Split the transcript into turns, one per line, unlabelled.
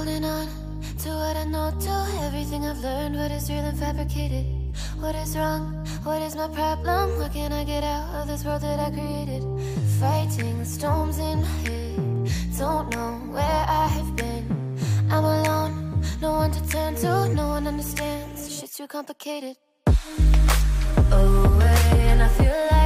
holding on to what I know, to everything I've learned, what is real and fabricated. What is wrong? What is my problem? How can I get out of this world that I created? Fighting the storms in my head, don't know where I have been. I'm alone, no one to turn to, no one understands. Shit's too complicated. Away, and I feel like